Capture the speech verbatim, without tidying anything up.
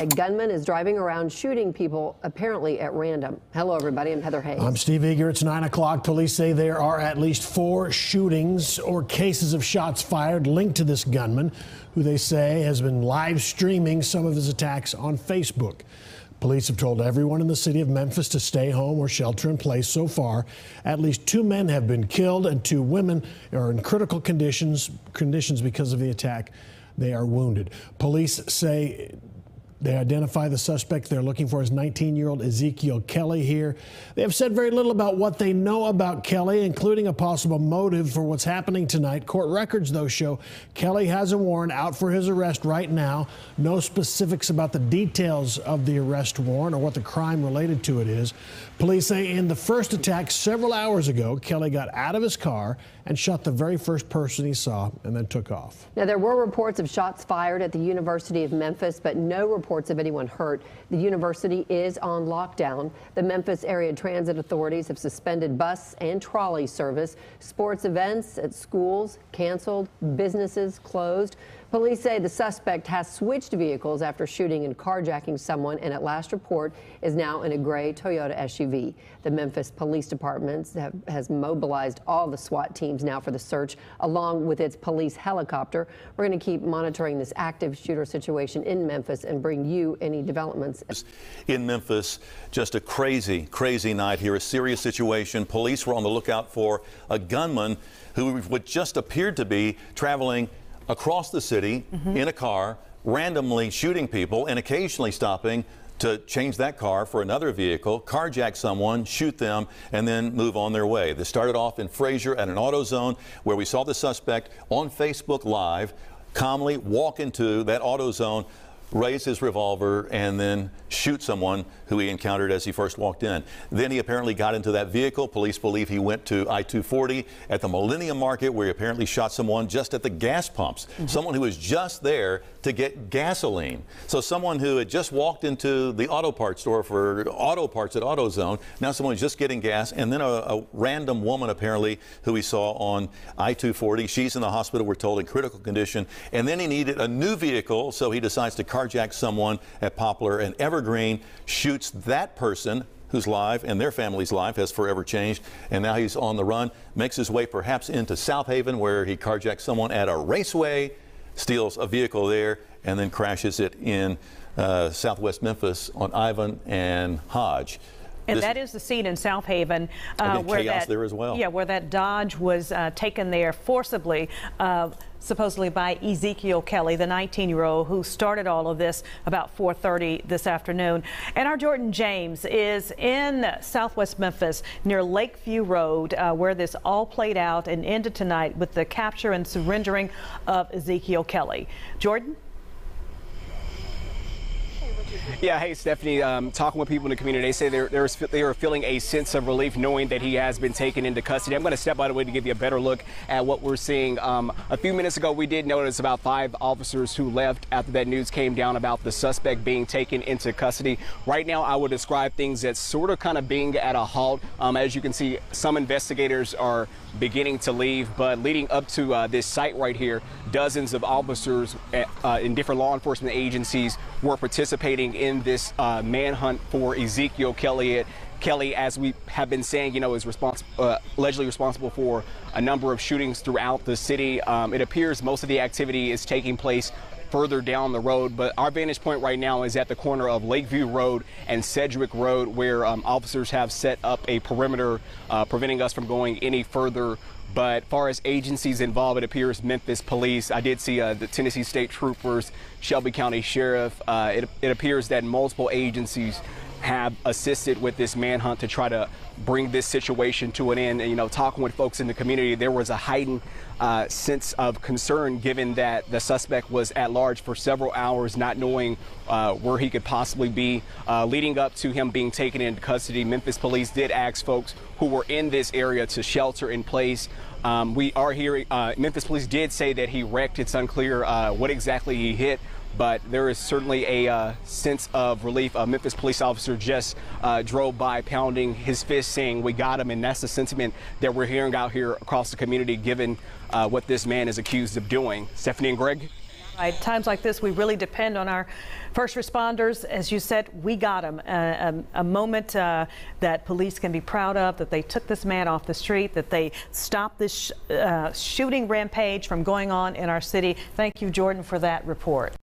A gunman is driving around shooting people, apparently at random. Hello, everybody. I'm Heather Hayes. I'm Steve Eager. It's nine o'clock. Police say there are at least four shootings or cases of shots fired linked to this gunman, who they say has been live streaming some of his attacks on Facebook. Police have told everyone in the city of Memphis to stay home or shelter in place. So far, at least two men have been killed and two women are in critical conditions, conditions because of the attack. They are wounded. Police say they identify the suspect they're looking for as nineteen-year-old Ezekiel Kelly here. They have said very little about what they know about Kelly, including a possible motive for what's happening tonight. Court records, though, show Kelly has a warrant out for his arrest right now. No specifics about the details of the arrest warrant or what the crime related to it is. Police say in the first attack several hours ago, Kelly got out of his car and shot the very first person he saw and then took off. Now, there were reports of shots fired at the University of Memphis, but no reports of anyone hurt. The university is on lockdown. The Memphis area transit authorities have suspended bus and trolley service. Sports events at schools canceled, businesses closed. Police say the suspect has switched vehicles after shooting and carjacking someone, and at last report is now in a gray Toyota S U V. The Memphis Police Department have, has mobilized all the SWAT teams now for the search, along with its police helicopter. We're going to keep monitoring this active shooter situation in Memphis and bring you any developments. In Memphis, just a crazy, crazy night here, a serious situation. Police were on the lookout for a gunman who would just appeared to be traveling across the city mm-hmm. in a car, randomly shooting people and occasionally stopping to change that car for another vehicle, carjack someone, shoot them, and then move on their way. This started off in Frazier at an AutoZone where we saw the suspect on Facebook Live calmly walk into that AutoZone, raise his revolver, and then shoot someone who he encountered as he first walked in. Then he apparently got into that vehicle. Police believe he went to I two forty at the Millennium Market, where he apparently shot someone just at the gas pumps, mm-hmm. someone who was just there to get gasoline. So someone who had just walked into the auto parts store for auto parts at AutoZone, now someone's just getting gas, and then a, a random woman apparently who he saw on I two forty. She's in the hospital, we're told, in critical condition. And then he needed a new vehicle, so he decides to carjack someone at Poplar and Evergreen, shoots that person whose life and their family's life has forever changed, and now he's on the run, makes his way perhaps into South Haven, where he carjacks someone at a raceway, steals a vehicle there, and then crashes it in uh, southwest Memphis on Ivan and Hodge. And This, that is the scene in South Haven, uh, where chaos that there as well. Yeah, where that Dodge was uh, taken there forcibly, uh, supposedly by Ezekiel Kelly, the nineteen-year-old who started all of this about four thirty this afternoon. And our Jordan James is in southwest Memphis near Lakeview Road, uh, where this all played out and ended tonight with the capture and surrendering of Ezekiel Kelly. Jordan? Yeah, hey, Stephanie, um, talking with people in the community, they say they're, they're, they are feeling a sense of relief knowing that he has been taken into custody. I'm going to step out of the way to give you a better look at what we're seeing. Um, a few minutes ago, we did notice about five officers who left after that news came down about the suspect being taken into custody. Right now, I would describe things as sort of kind of being at a halt. Um, as you can see, some investigators are beginning to leave, but leading up to uh, this site right here, dozens of officers uh, in different law enforcement agencies were participating in this uh, manhunt for Ezekiel Kelly. Kelly, as we have been saying, you know, is responsible, uh, allegedly responsible for a number of shootings throughout the city. Um, it appears most of the activity is taking place further down the road, but our vantage point right now is at the corner of Lakeview Road and Sedgwick Road, where um, officers have set up a perimeter uh, preventing us from going any further. But as far as agencies involved, it appears Memphis Police. I did see uh, the Tennessee State Troopers, Shelby County Sheriff. Uh, it, it appears that multiple agencies have assisted with this manhunt to try to bring this situation to an end. And, you know, talking with folks in the community, there was a heightened uh, sense of concern given that the suspect was at large for several hours, not knowing uh, where he could possibly be. Uh, leading up to him being taken into custody, Memphis Police did ask folks who were in this area to shelter in place. Um, we are hearing, uh, Memphis Police did say that he wrecked. It's unclear uh, what exactly he hit, but there is certainly a uh, sense of relief. A Memphis police officer just uh, drove by pounding his fist saying, "We got him," and that's the sentiment that we're hearing out here across the community given uh, what this man is accused of doing. Stephanie and Greg? Right. Times like this, we really depend on our first responders. As you said, we got them. Uh, a, a moment uh, that police can be proud of, that they took this man off the street, that they stopped this sh uh, shooting rampage from going on in our city. Thank you, Jordan, for that report.